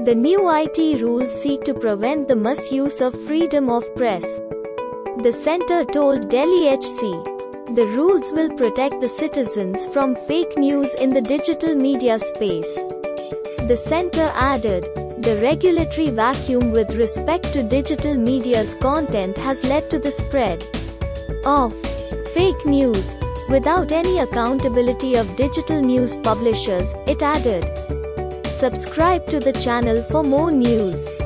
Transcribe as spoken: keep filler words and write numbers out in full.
The new I T rules seek to prevent the misuse of freedom of press. The center told Delhi H C. The rules will protect the citizens from fake news in the digital media space. The center added, the regulatory vacuum with respect to digital media's content has led to the spread of fake news without any accountability of digital news publishers, it added. Subscribe to the channel for more news.